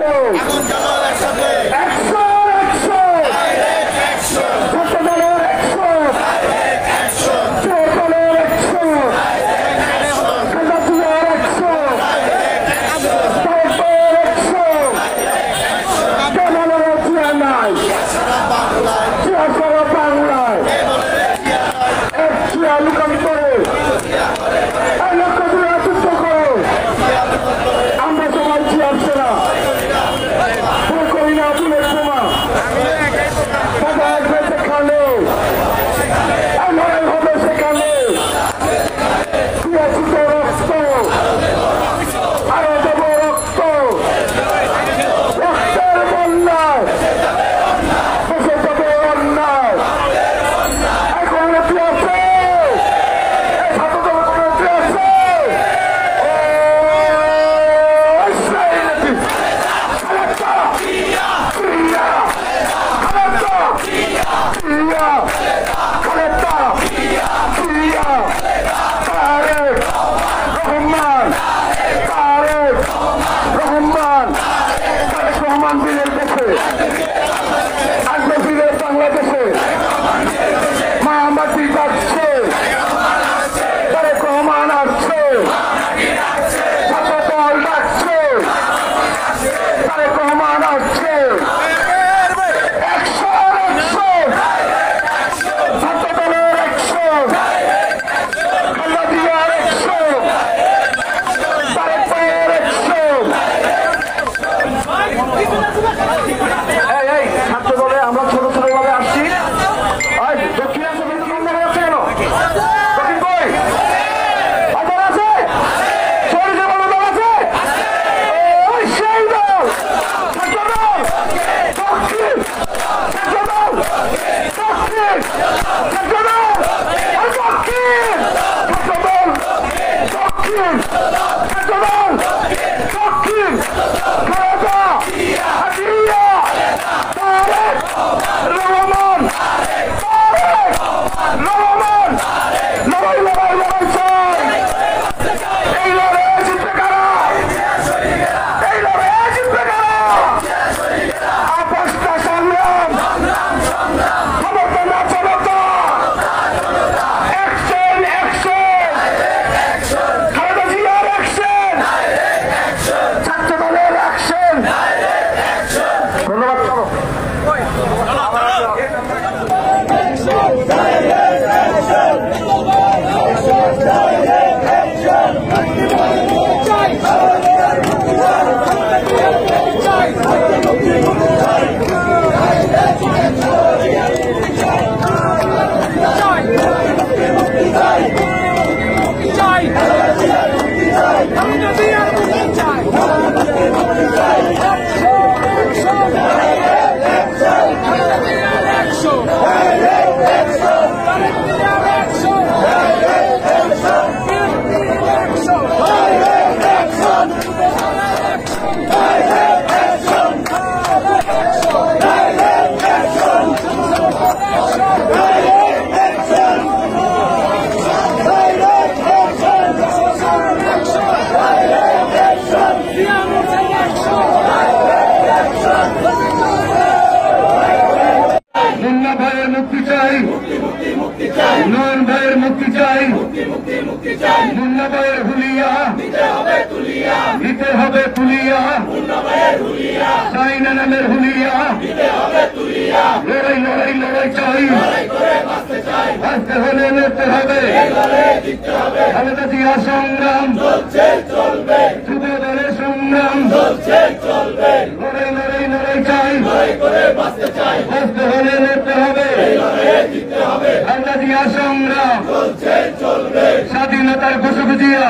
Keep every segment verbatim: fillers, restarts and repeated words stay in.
স্বাধীনতার ঘোষক জিয়া,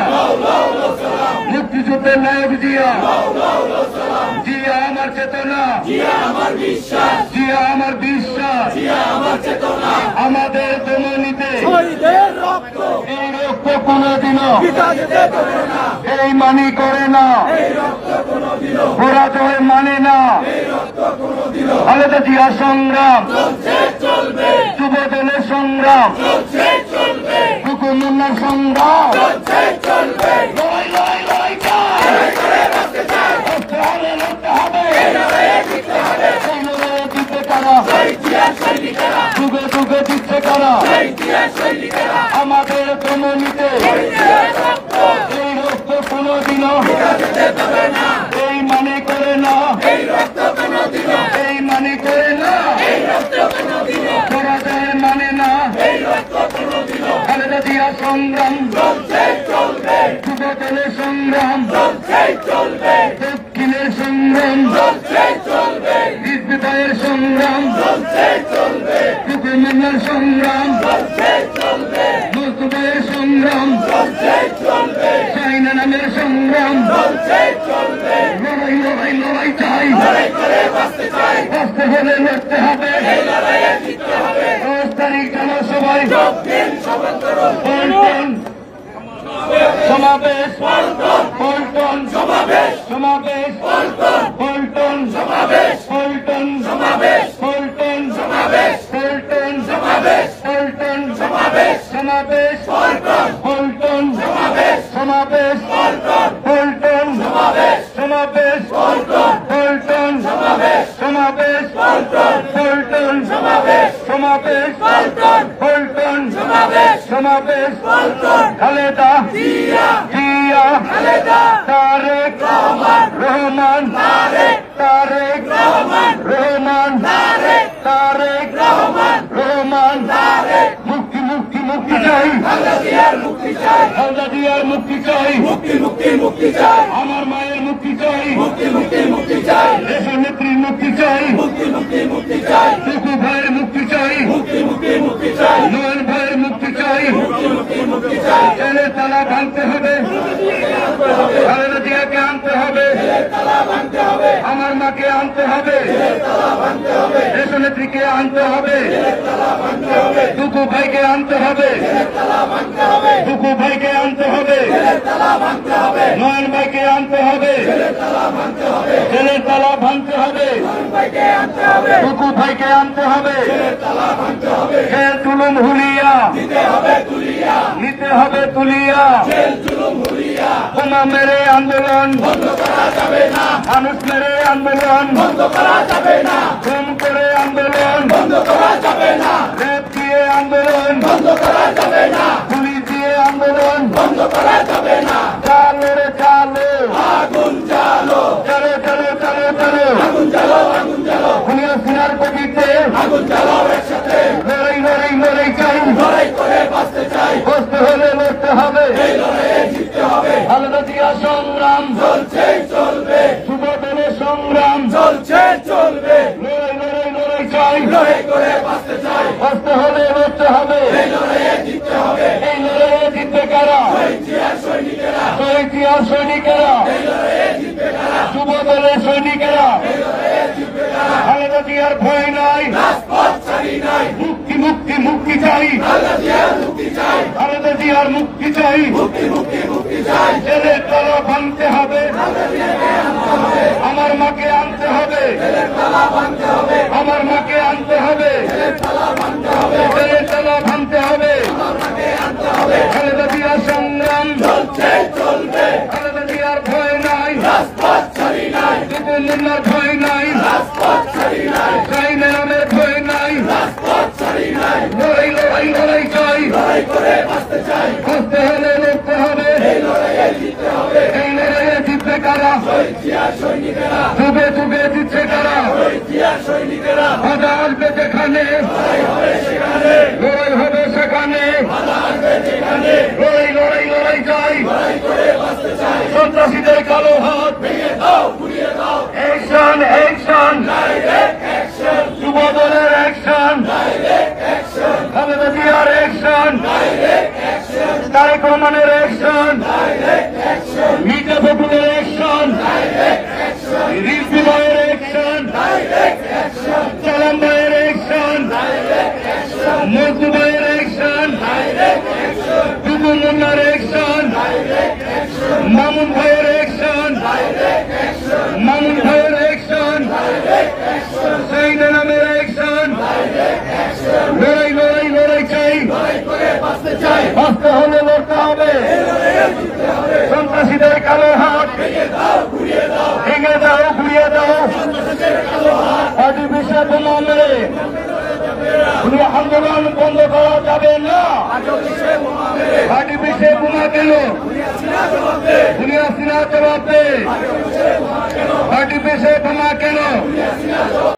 মুক্তিযুদ্ধের নায়ক জিয়া, জিয়া আমার চেতনা, জিয়া আমার বিশ্বাস, জিয়া আমার বিশ্বাস, জিয়া আমার চেতনা, আমাদের দমনিতে এই রক্ত কোনদিনও এই মানি করে না, পরাজয় মানে না। খালেদা জিয়া সংগ্রাম যুব দলের সংগ্রাম, হুকুমুল্লাহর সংগ্রাম লড়াই লড়াই লড়াই চাই, লড়তে হবে লড়তে হবে যুগে দিচ্ছে কারা আমাদের ধমনীতে এই রক্ত কোনদিনও এই মানে করে না এই মানে করে না পরাজয় মানে না খালেদা জিয়া সংগ্রাম যুবদলের সংগ্রাম দক্ষিণের সংগ্রাম বিদ্যুতের সংগ্রাম মুক্তির সংগ্রাম মুক্তির সংগ্রাম চাইনা নামের সংগ্রাম লড়াই লড়াই লড়াই চাই বাঁচতে হলে লড়তে হবে দশ তারিখ জনসভায় পল্টন সমাবেশ পল্টন সমাবেশ সমাবেশ পল্টন সমাবেশ পল্টন সমাবেশ পল্টন সমাবেশ পল্টন সমাবেশ পল্টন সমাবেশ সমাবেশ পল্টন সমাবেশ সমাবেশ পল্টন সমাবেশ সমাবেশ পল্টন সমাবেশ সমাবেশ পল্টন সমাবেশ সমাবেশ পল্টন সমাবেশ সমাবেশ খালেদা জিয়া খালেদা তারেক রহমান তারেক রহমান তারেক রহমান মুক্তি মুক্তি মুক্তি চাই খালেদা জিয়ার মুক্তি চাই খালেদা জিয়ার মুক্তি চাই মুক্তি মুক্তি মুক্তি চাই আমার মায়ের মুক্তি চাই মুক্তি মুক্তি মুক্তি চাই দেশের নেত্রীর মুক্তি চাই মুক্তি মুক্তি মুক্তি চাই টুকু ভাইয়ের মুক্তি চাই মুক্তি মুক্তি মুক্তি চাই নয়ন ভাইয়ের মুক্তি চাই মুক্তি মুক্তি মুক্তি চাই জেলের তালা ভাঙতে হবে খালেদা জিয়াকে আনতে হবে আমার মাকে আনতে হবে দেশনেত্রীকে আনতে হবে টুকু ভাইকে আনতে হবে টুকু ভাইকে আনতে হবে নয়ন ভাইকে আনতে হবে জেলের তালা ভাঙতে হবে টুকু ভাইকে আনতে হবে জেল তুলুম হুলিয়া নিতে হবে তুলিয়া বোমা মেরে আন্দোলন মানুষ মেরে আন্দোলন খুন করে আন্দোলন রেপ দিয়ে আন্দোলন পুলিশ দিয়ে আন্দোলন চালো রে চালো আগুন চালো চলো চলো চলো চলো আগুন চালো আগুন চালো খুনিয়া সিনার গতিতে আগুন চালাও একসাথে লড়াই লড়াই লড়াই চাই লড়াই করে বাঁচতে চাই বসতে হলে লড়তে হবে এই লড়াইয়ে জিততে হবে খালেদা জিয়া সংগ্রাম চলছে চলবে যুবদলের সংগ্রাম চলছে চলবে লড়াই লড়াই লড়াই চাই লড়াই করে বাঁচতে চাই বাঁচতে হলে লড়তে হবে এই লড়াইয়ে জিততে হবে এই লড়াইয়ে জিতবে কারা শহীদ জিয়ার সৈনিকেরা শহীদ জিয়ার সৈনিকেরা এই লড়াইয়ে জিতবে কারা যুবদলের সৈনিকেরা এই লড়াইয়ে জিতবে কারা খালেদা জিয়ার ভয় নাই রাজপথ ছাড়ি নাই মুক্তি মুক্তি মুক্তি চাই খালেদা জিয়ার মুক্তি চাই খালেদা জিয়ার মুক্তি চাই মুক্তি মুক্তি মুক্তি চাই জেলের তালা ভাঙতে হবে আমার মাকে আনতে হবে আমার মাকে আনতে হবে জেলের তালা ভাঙতে হবে খালেদা জিয়ার সংগ্রাম চলছে চলবে খালেদা জিয়ার ভয় নাই রাজপথ ছাড়ি নাই মুন্নার ভয় নাই রাজপথ ছাড়ি নাই চাইনা নামের ভয় নাই রাজপথ ছাড়ি নাই লড়াই লড়াই লড়াই চাই লড়াই করে বাঁচতে চাই বাঁচতে হলে লড়তে হবে এই লড়াইয়ে জিততে হবে এই লড়াইয়ে জিতবে কারা শহীদ জিয়ার সৈনিকেরা যুগে যুগে জিতছে কারা শহীদ জিয়ার সৈনিকেরা বাধা আসবে যেখানে লড়াই হবে সেখানে লড়াই হবে সেখানে বাধা আসবে যেখানে লড়াই লড়াই লড়াই চাই লড়াই করে বাঁচতে চাই সন্ত্রাসীদের কালো হাত ভেঙে দাও ঘুরিয়ে দাও অ্যাকশন অ্যাকশন ডাইরেক্ট অ্যাকশন যুবদলের অ্যাকশন ডাইরেক্ট অ্যাকশন খালেদা জিয়ার অ্যাকশন ডাইরেক্ট অ্যাকশন তারেক রহমানের অ্যাকশন ডাইরেক্ট অ্যাকশন মির্জা ফখরুলের অ্যাকশন ডাইরেক্ট অ্যাকশন রিজভী ভাইয়ের অ্যাকশন ডাইরেক্ট অ্যাকশন চালাম ভাইয়ের অ্যাকশন ডাইরেক্ট অ্যাকশন মজদু ভাইয়ের অ্যাকশন ডাইরেক্ট অ্যাকশন টুকু মুন্নার অ্যাকশন ডাইরেক্ট অ্যাকশন মামুন ভাইয়ের অ্যাকশন ডাইরেক্ট অ্যাকশন মামুন ভাইয়ের অ্যাকশন ডাইরেক্ট অ্যাকশন চাইনা নামের অ্যাকশন ডাইরেক্ট অ্যাকশন লড়াই লড়াই লড়াই চাই লড়াই করে বাঁচতে চাই বাঁচতে হলে লড়তে হবে সন্ত্রাসীদের কালো হাত ভেঙে দাও ঘুরিয়ে দাও ভেঙে দাও ঘুরিয়ে দাও সন্ত্রাসীদের কালো হাত আর্টিফিশিয়াল বোমা মেরে উনি আন্দোলন বন্ধ করা যাবে না। ঘাঁটি পিছে বোমা কেন? উনি হাসিনা জবাব দে। ঘাঁটি পিছে বোমা কেন?